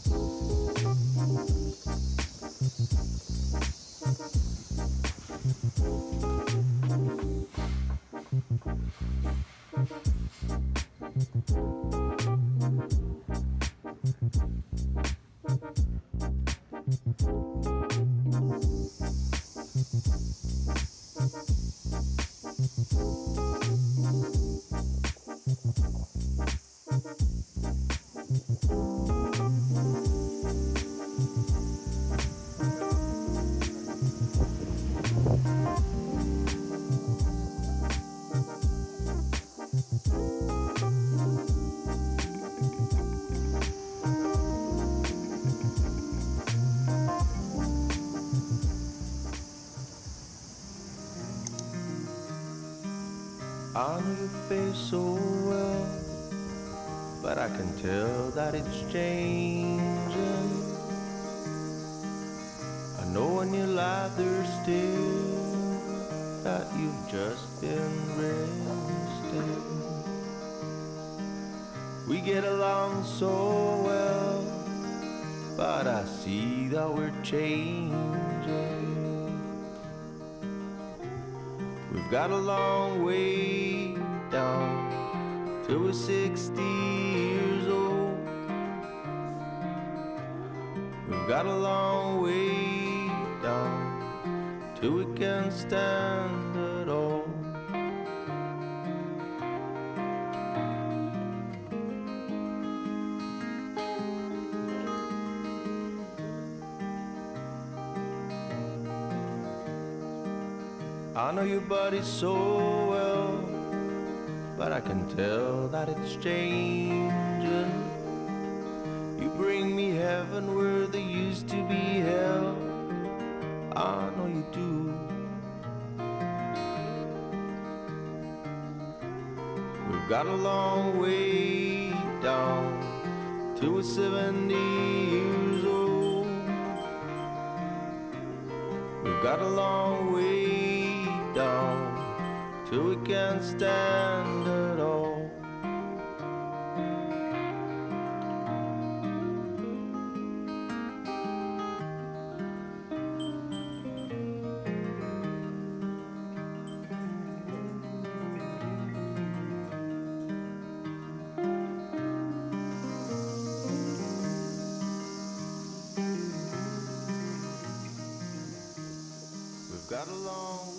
I know your face so well, but I can tell that it's changing. I know when you lie there still that you've just been resting. We get along so well, but I see that we're changing. We've got a long way down till we're 60 years old. We've got a long way down till we can stand at all. I know your body so well, but I can tell that it's changing. You bring me heaven where there used to be hell. I know you do. We've got a long way down till we're 70 years old. We've got a long way down till we can't stand at all. We've got a long